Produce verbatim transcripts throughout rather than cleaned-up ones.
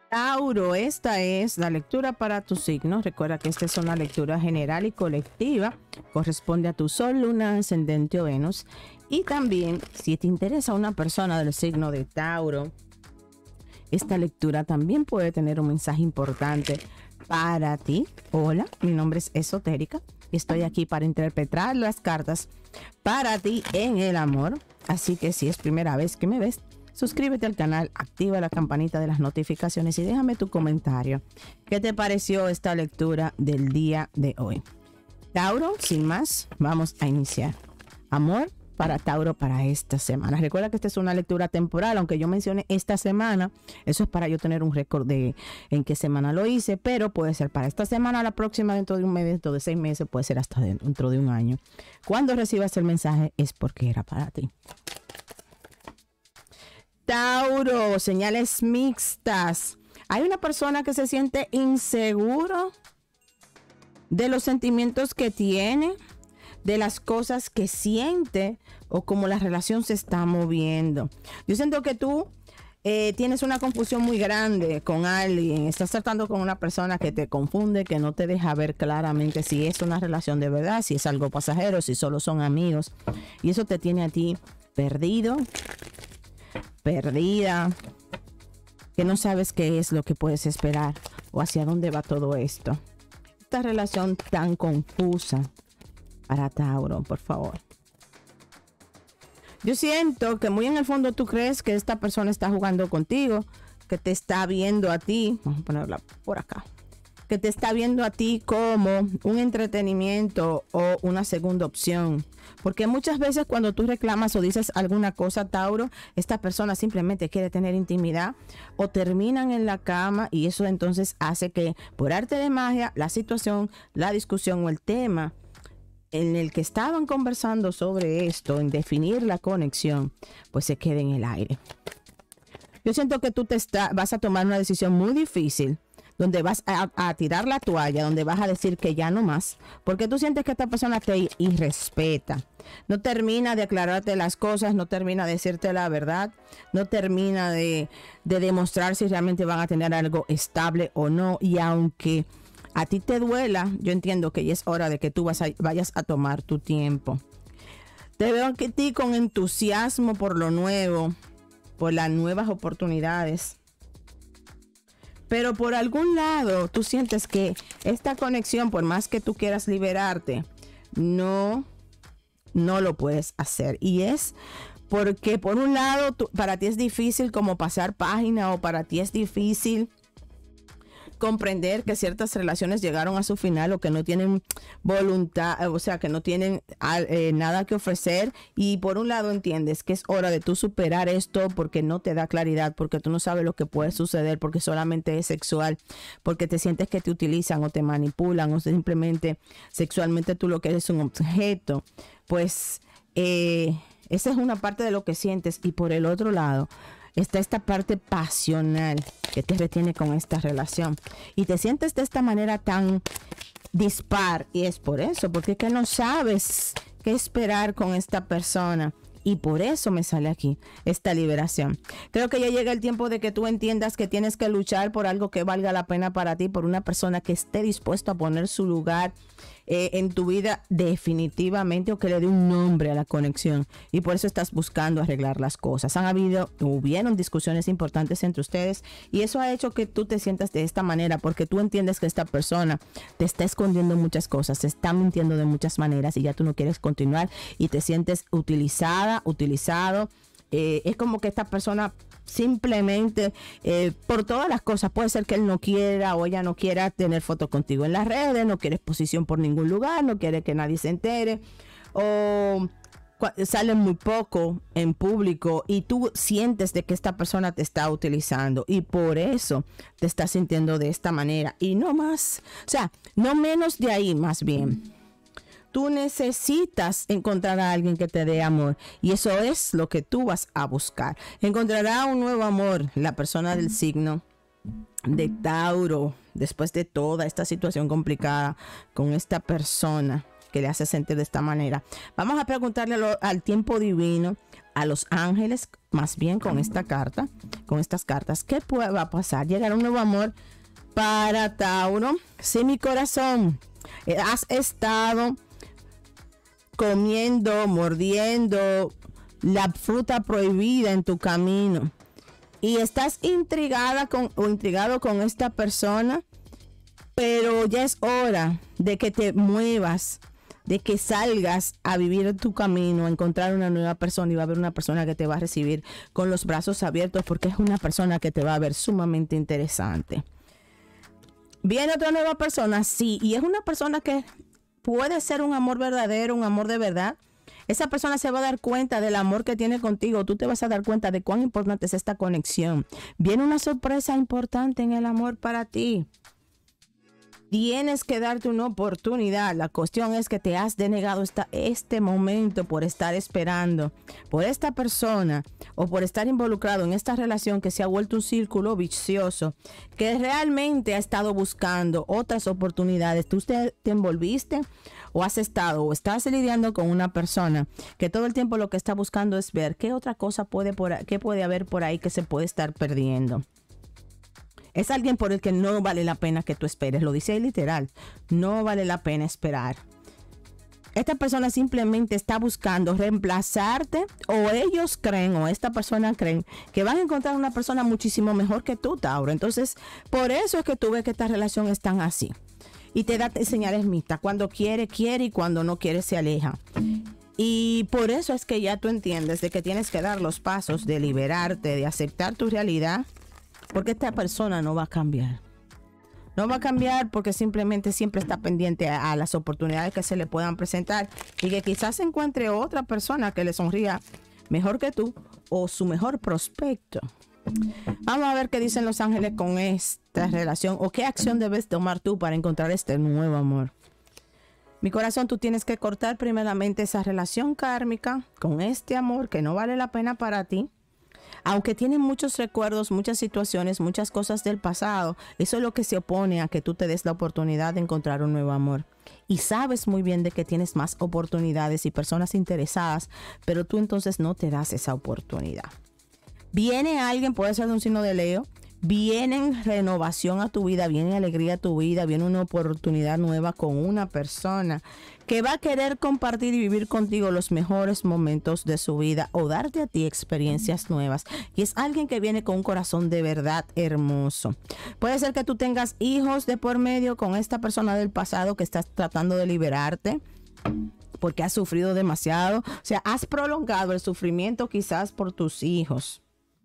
Tauro, esta es la lectura para tu signo. Recuerda que esta es una lectura general y colectiva. Corresponde a tu sol, luna, ascendente o Venus. Y también, si te interesa una persona del signo de Tauro, esta lectura también puede tener un mensaje importante para ti. Hola, mi nombre es Esotérica. Estoy aquí para interpretar las cartas para ti en el amor. Así que si es primera vez que me ves, suscríbete al canal, activa la campanita de las notificaciones y déjame tu comentario. ¿Qué te pareció esta lectura del día de hoy? Tauro, sin más, vamos a iniciar. Amor para Tauro para esta semana. Recuerda que esta es una lectura temporal, aunque yo mencione esta semana, eso es para yo tener un récord de en qué semana lo hice, pero puede ser para esta semana, la próxima, dentro de un mes, dentro de seis meses, puede ser hasta dentro de un año. Cuando recibas el mensaje es porque era para ti. Tauro, señales mixtas. Hay una persona que se siente inseguro de los sentimientos que tiene, de las cosas que siente o cómo la relación se está moviendo. Yo siento que tú eh, tienes una confusión muy grande con alguien. Estás tratando con una persona que te confunde, que no te deja ver claramente si es una relación de verdad, si es algo pasajero, si solo son amigos. Y eso te tiene a ti perdido, perdida, que no sabes qué es lo que puedes esperar o hacia dónde va todo esto. Esta relación tan confusa para Tauro, por favor. Yo siento que muy en el fondo tú crees que esta persona está jugando contigo, que te está viendo a ti, vamos a ponerla por acá, que te está viendo a ti como un entretenimiento o una segunda opción. Porque muchas veces cuando tú reclamas o dices alguna cosa, Tauro, esta persona simplemente quiere tener intimidad o terminan en la cama, y eso entonces hace que por arte de magia la situación, la discusión o el tema en el que estaban conversando sobre esto, en definir la conexión, pues se quede en el aire. Yo siento que tú te está, vas a tomar una decisión muy difícil, donde vas a, a tirar la toalla, donde vas a decir que ya no más, porque tú sientes que esta persona te irrespeta. No termina de aclararte las cosas, no termina de decirte la verdad, no termina de, de demostrar si realmente van a tener algo estable o no. Y aunque a ti te duela, yo entiendo que ya es hora de que tú vas a, vayas a tomar tu tiempo. Te veo aquí a ti con entusiasmo por lo nuevo, por las nuevas oportunidades. Pero por algún lado tú sientes que esta conexión, por más que tú quieras liberarte, no, no lo puedes hacer. Y es porque por un lado tú, para ti es difícil como pasar página, o para ti es difícil comprender que ciertas relaciones llegaron a su final o que no tienen voluntad, o sea, que no tienen eh, nada que ofrecer. Y por un lado entiendes que es hora de tú superar esto porque no te da claridad, porque tú no sabes lo que puede suceder, porque solamente es sexual, porque te sientes que te utilizan o te manipulan o simplemente sexualmente tú lo que eres un objeto. Pues eh, esa es una parte de lo que sientes. Y por el otro lado está esta parte pasional que te retiene con esta relación y te sientes de esta manera tan dispar, y es por eso, porque es que no sabes qué esperar con esta persona. Y por eso me sale aquí esta liberación. Creo que ya llega el tiempo de que tú entiendas que tienes que luchar por algo que valga la pena para ti, por una persona que esté dispuesta a poner su lugar eh, en tu vida definitivamente, o que le dé un nombre a la conexión. Y por eso estás buscando arreglar las cosas. Han habido, hubieron discusiones importantes entre ustedes, y eso ha hecho que tú te sientas de esta manera, porque tú entiendes que esta persona te está escondiendo muchas cosas, te está mintiendo de muchas maneras, y ya tú no quieres continuar y te sientes utilizada, utilizado. Eh, es como que esta persona simplemente eh, por todas las cosas, puede ser que él no quiera o ella no quiera tener fotos contigo en las redes, no quiere exposición por ningún lugar, no quiere que nadie se entere, o sale muy poco en público, y tú sientes de que esta persona te está utilizando, y por eso te estás sintiendo de esta manera, y no más, o sea, no menos de ahí. Más bien, tú necesitas encontrar a alguien que te dé amor, y eso es lo que tú vas a buscar. Encontrará un nuevo amor la persona del signo de Tauro, después de toda esta situación complicada con esta persona que le hace sentir de esta manera. Vamos a preguntarle lo, al tiempo divino, a los ángeles, más bien con esta carta, con estas cartas, ¿qué puede, va a pasar? Llegará un nuevo amor para Tauro. Sí, mi corazón, has estado comiendo, mordiendo la fruta prohibida en tu camino y estás intrigada con, o intrigado con esta persona, pero ya es hora de que te muevas, de que salgas a vivir tu camino, a encontrar una nueva persona, y va a haber una persona que te va a recibir con los brazos abiertos, porque es una persona que te va a ver sumamente interesante. Viene otra nueva persona, sí, y es una persona que puede ser un amor verdadero, un amor de verdad. Esa persona se va a dar cuenta del amor que tiene contigo. Tú te vas a dar cuenta de cuán importante es esta conexión. Viene una sorpresa importante en el amor para ti. Tienes que darte una oportunidad. La cuestión es que te has denegado esta, este momento por estar esperando por esta persona o por estar involucrado en esta relación que se ha vuelto un círculo vicioso, que realmente ha estado buscando otras oportunidades. Tú te, te envolviste o has estado o estás lidiando con una persona que todo el tiempo lo que está buscando es ver qué otra cosa puede, por, qué puede haber por ahí que se puede estar perdiendo. Es alguien por el que no vale la pena que tú esperes. Lo dice ahí literal. No vale la pena esperar. Esta persona simplemente está buscando reemplazarte, o ellos creen, o esta persona creen, que van a encontrar una persona muchísimo mejor que tú, Tauro. Entonces, por eso es que tú ves que esta relación es tan así. Y te da señales mixtas. Cuando quiere, quiere, y cuando no quiere, se aleja. Y por eso es que ya tú entiendes de que tienes que dar los pasos de liberarte, de aceptar tu realidad. Porque esta persona no va a cambiar. No va a cambiar porque simplemente siempre está pendiente a, a las oportunidades que se le puedan presentar. Y que quizás se encuentre otra persona que le sonría mejor que tú o su mejor prospecto. Vamos a ver qué dicen los ángeles con esta relación. O qué acción debes tomar tú para encontrar este nuevo amor. Mi corazón, tú tienes que cortar primeramente esa relación kármica con este amor que no vale la pena para ti. Aunque tiene muchos recuerdos, muchas situaciones, muchas cosas del pasado, eso es lo que se opone a que tú te des la oportunidad de encontrar un nuevo amor. Y sabes muy bien de que tienes más oportunidades y personas interesadas, pero tú entonces no te das esa oportunidad. Viene alguien, puede ser de un signo de Leo, viene renovación a tu vida, viene alegría a tu vida, viene una oportunidad nueva con una persona que va a querer compartir y vivir contigo los mejores momentos de su vida o darte a ti experiencias nuevas. Y es alguien que viene con un corazón de verdad hermoso. Puede ser que tú tengas hijos de por medio con esta persona del pasado que estás tratando de liberarte porque has sufrido demasiado. O sea, has prolongado el sufrimiento quizás por tus hijos.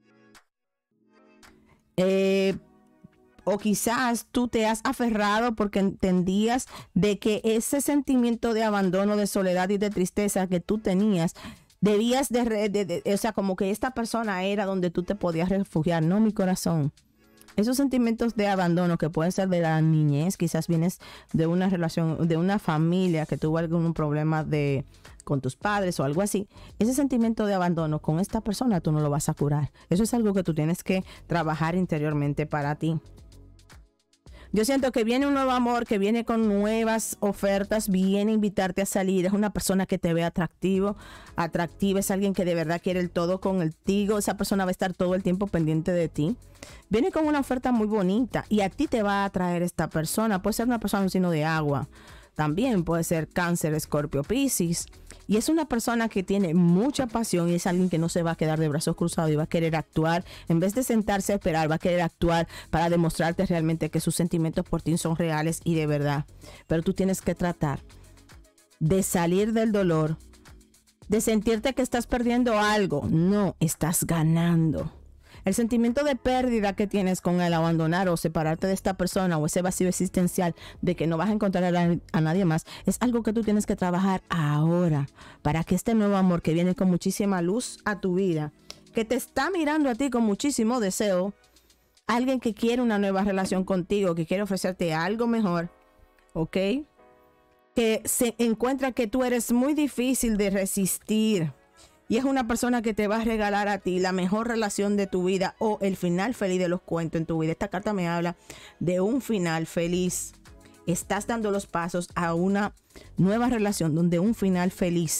Eh, o quizás tú te has aferrado porque entendías de que ese sentimiento de abandono, de soledad y de tristeza que tú tenías, debías de, de, de, o sea, como que esta persona era donde tú te podías refugiar. No, mi corazón. Esos sentimientos de abandono que pueden ser de la niñez, quizás vienes de una relación, de una familia que tuvo algún problema de con tus padres o algo así. Ese sentimiento de abandono con esta persona tú no lo vas a curar. Eso es algo que tú tienes que trabajar interiormente para ti. Yo siento que viene un nuevo amor, que viene con nuevas ofertas, viene a invitarte a salir. Es una persona que te ve atractivo, atractiva, es alguien que de verdad quiere el todo contigo. Esa persona va a estar todo el tiempo pendiente de ti. Viene con una oferta muy bonita y a ti te va a atraer esta persona. Puede ser una persona un signo de agua. También puede ser Cáncer, Escorpio, Piscis. Y es una persona que tiene mucha pasión y es alguien que no se va a quedar de brazos cruzados y va a querer actuar. En vez de sentarse a esperar, va a querer actuar para demostrarte realmente que sus sentimientos por ti son reales y de verdad. Pero tú tienes que tratar de salir del dolor, de sentirte que estás perdiendo algo. No, estás ganando. El sentimiento de pérdida que tienes con el abandonar o separarte de esta persona o ese vacío existencial de que no vas a encontrar a, a nadie más es algo que tú tienes que trabajar ahora para que este nuevo amor que viene con muchísima luz a tu vida, que te está mirando a ti con muchísimo deseo, alguien que quiere una nueva relación contigo, que quiere ofrecerte algo mejor, ¿ok? Que se encuentra que tú eres muy difícil de resistir. Y es una persona que te va a regalar a ti la mejor relación de tu vida o el final feliz de los cuentos en tu vida. Esta carta me habla de un final feliz. Estás dando los pasos a una nueva relación donde un final feliz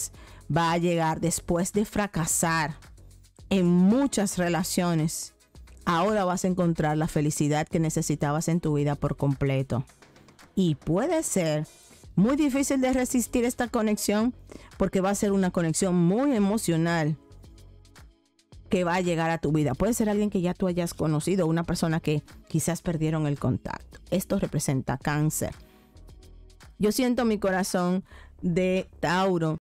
va a llegar después de fracasar en muchas relaciones. Ahora vas a encontrar la felicidad que necesitabas en tu vida por completo. Y puede ser muy difícil de resistir esta conexión porque va a ser una conexión muy emocional que va a llegar a tu vida. Puede ser alguien que ya tú hayas conocido, una persona que quizás perdieron el contacto. Esto representa Cáncer. Yo siento mi corazón de Tauro